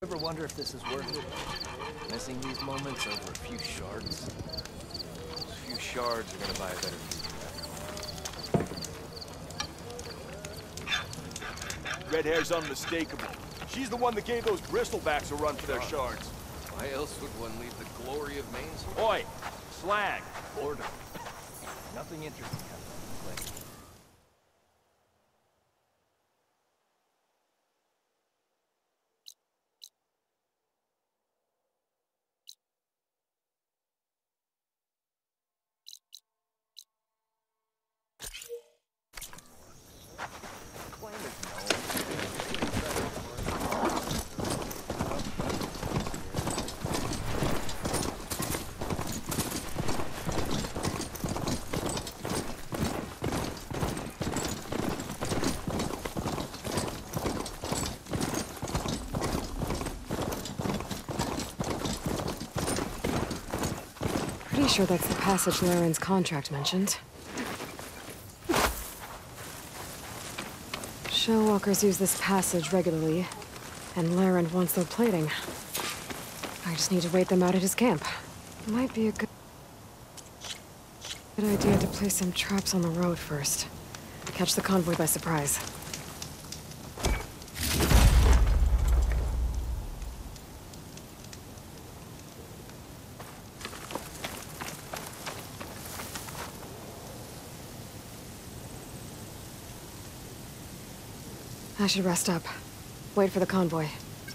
Ever wonder if this is worth it? Missing these moments over a few shards? Those few shards are gonna buy a better view. Red hair's unmistakable. She's the one that gave those bristlebacks a run for their shards. Why else would one leave the glory of Main Street? Oi! Slag! Order. Nothing interesting happened. Like, Pretty sure that's the passage Laren's contract mentioned. Shellwalkers use this passage regularly, and Laren wants their plating. I just need to wait them out at his camp. Might be a good idea to place some traps on the road first. Catch the convoy by surprise. I should rest up. Wait for the convoy.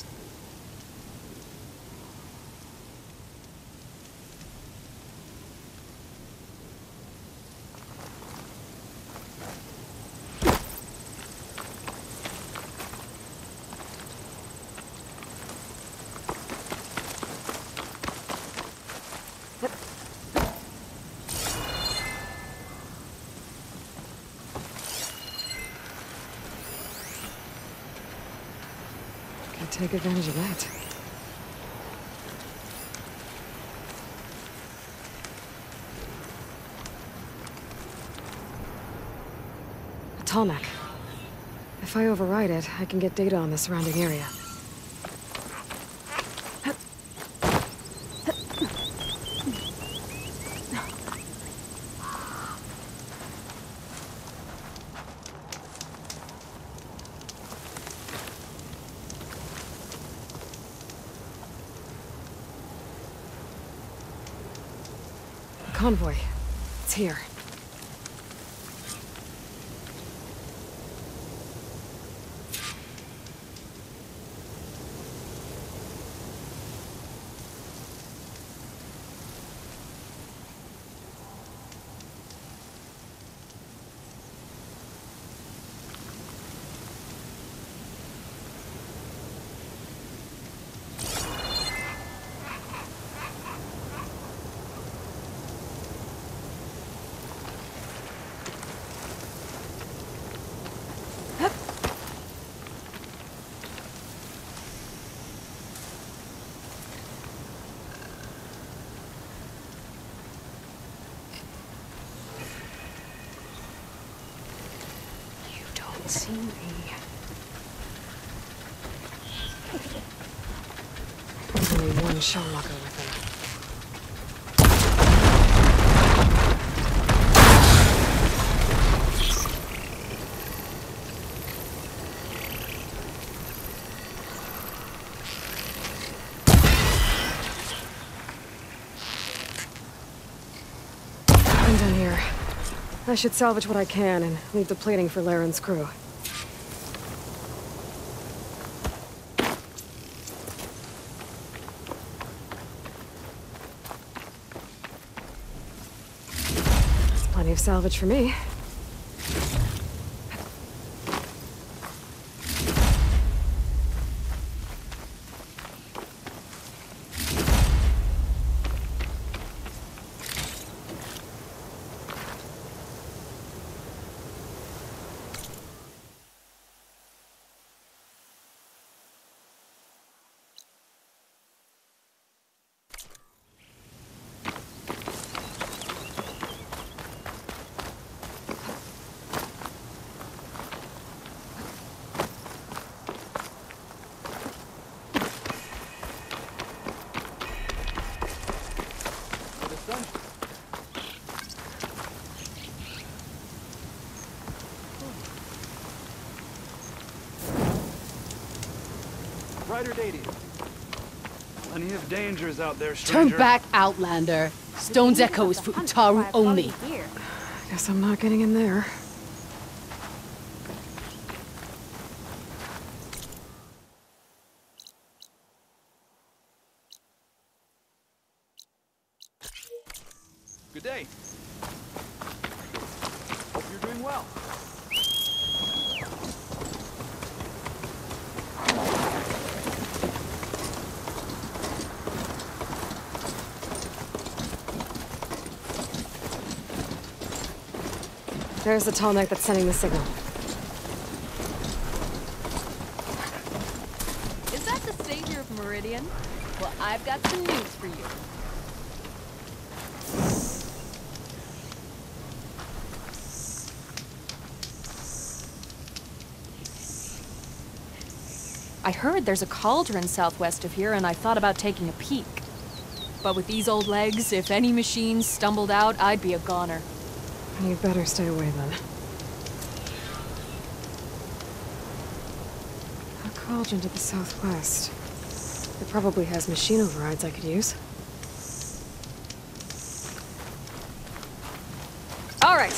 Take advantage of that. A Tallneck. If I override it, I can get data on the surrounding area. Convoy. It's here. See me. Only one Shellwalker with him. I'm done here. I should salvage what I can and leave the plating for Laren's crew. Plenty of salvage for me. Brighter day to you. Plenty of dangers out there, stranger. Turn back, Outlander. Stone's Echo is for Utaru only. Guess I'm not getting in there. Good day. Hope you're doing well. There's the tall neck that's sending the signal. Is that the savior of Meridian? Well, I've got some news for you. I heard there's a cauldron southwest of here, and I thought about taking a peek. But with these old legs, if any machines stumbled out, I'd be a goner. You'd better stay away then. A cauldron to the southwest. It probably has machine overrides I could use. All right.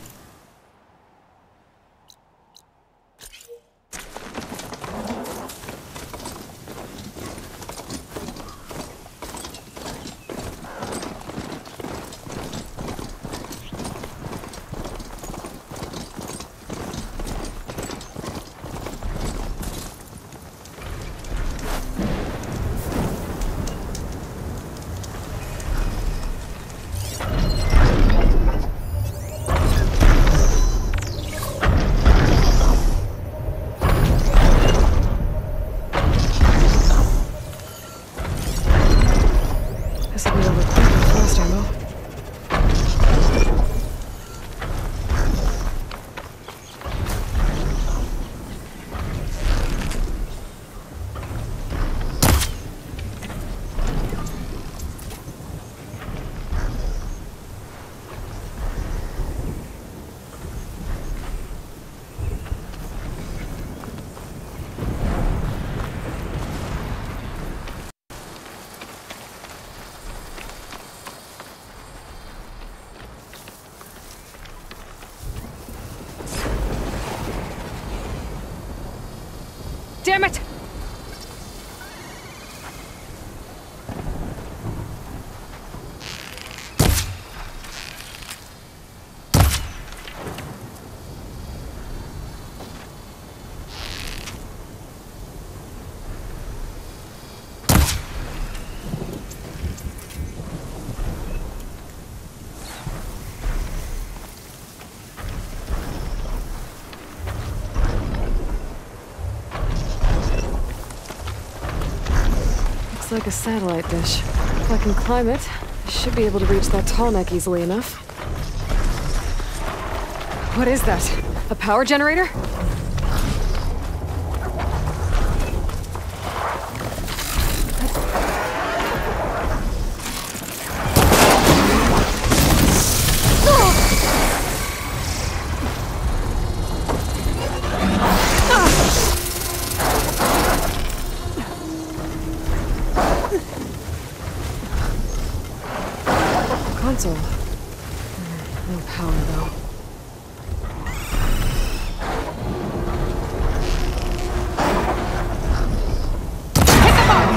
Damn it! Like a satellite dish. If I can climb it, I should be able to reach that tall neck easily enough. What is that? A power generator? Console. No power, though. Hit the mark!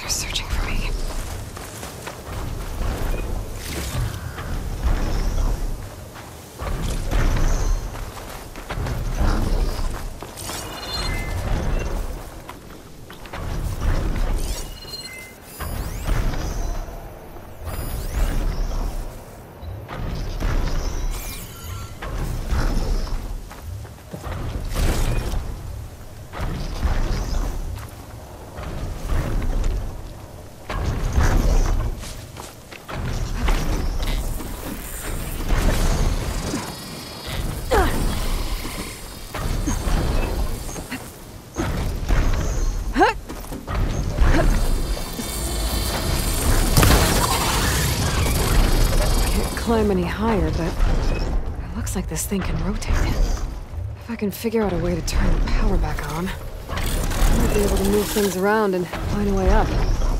They're searching for me. Climb any higher, but it looks like this thing can rotate. If I can figure out a way to turn the power back on, I might be able to move things around and find a way up.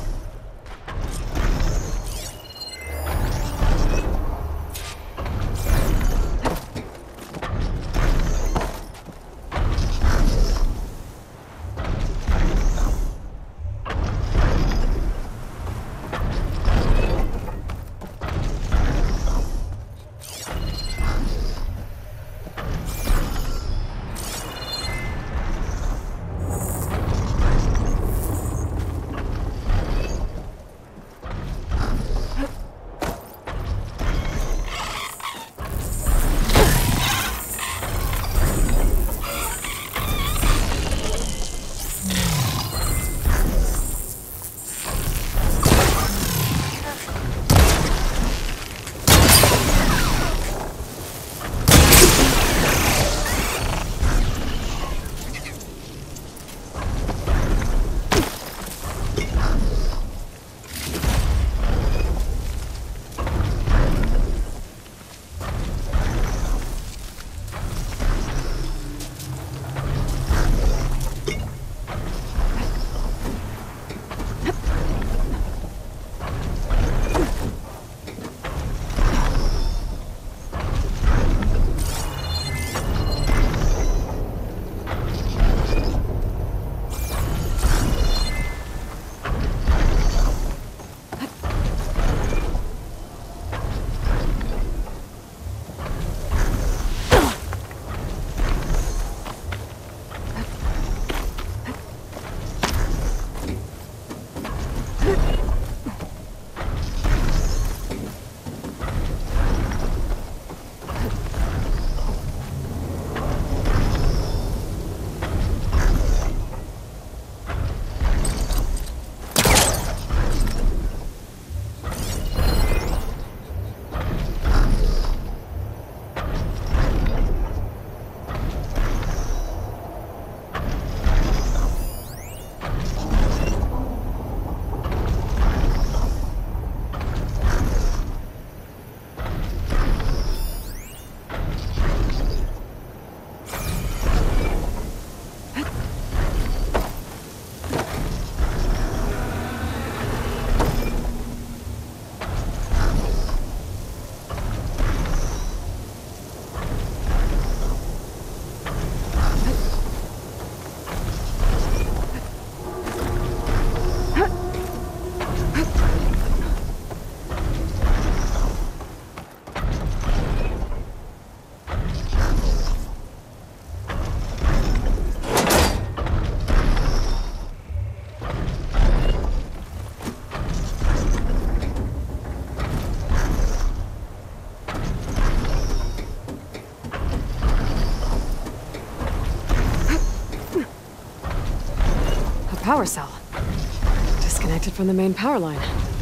Power cell. Disconnected from the main power line.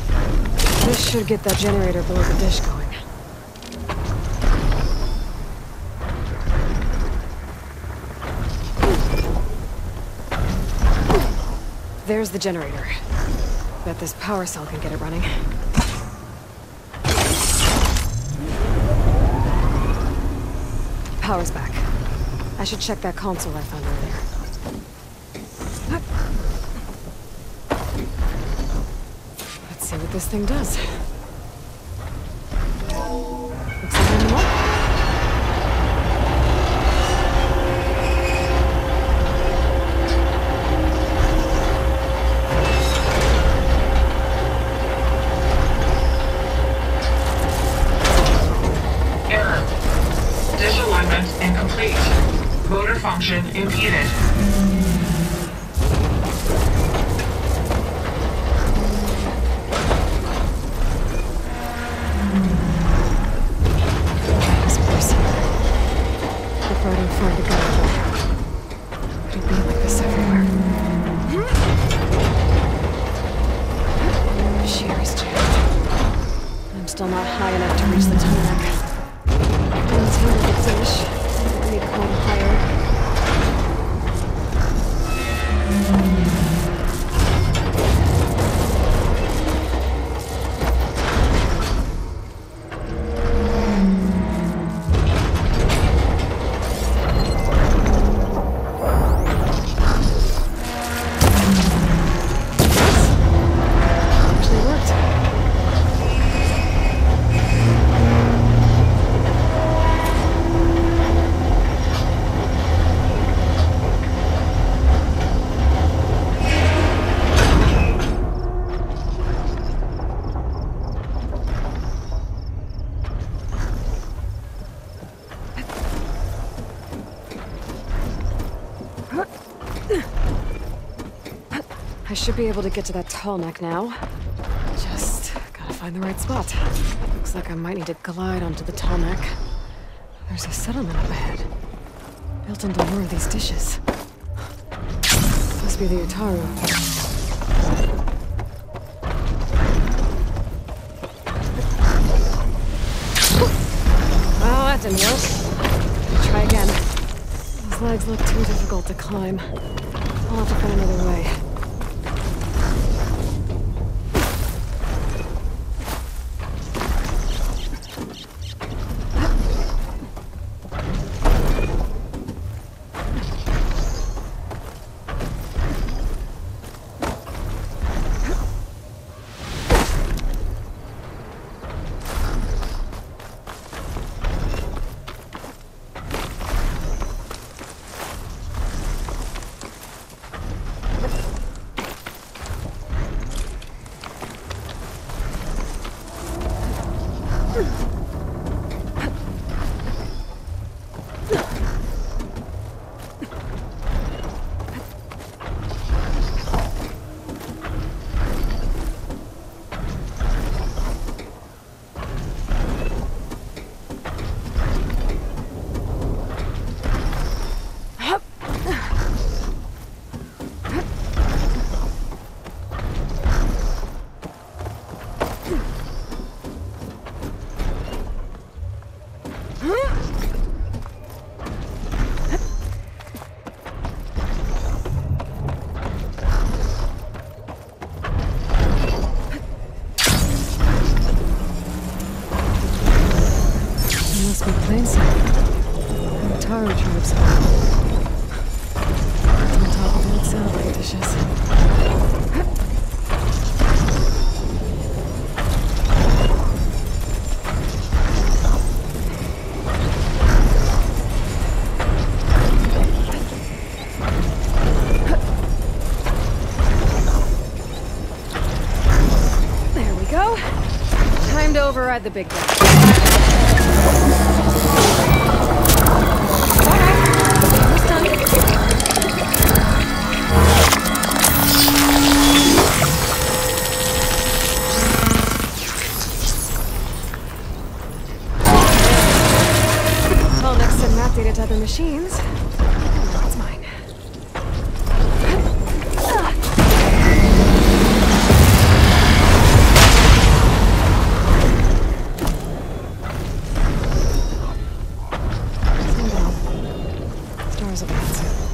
This should get that generator below the dish going. There's the generator. Bet this power cell can get it running. Power's back. I should check that console I found earlier. Let's see what this thing does. Looks like I'm in luck. Attention impeded. This person. If I don't find a guide, it'll be like this everywhere. Sherry's jammed. I'm still not high enough to reach the tarmac. Didn't handle the dish. I need to climb higher. Actually worked. I should be able to get to that tall neck now. Just gotta find the right spot. Looks like I might need to glide onto the tall neck. There's a settlement up ahead. Built into one of these dishes. Must be the Utaru. Well, that didn't work. Try again. These legs look too difficult to climb. I'll have to find another way. Must be plainside. The Taro tribes on top of old satellite dishes. There we go. Time to override the big guy. Tallneck's sent map data to other machines. Now it's mine. Stars advancing.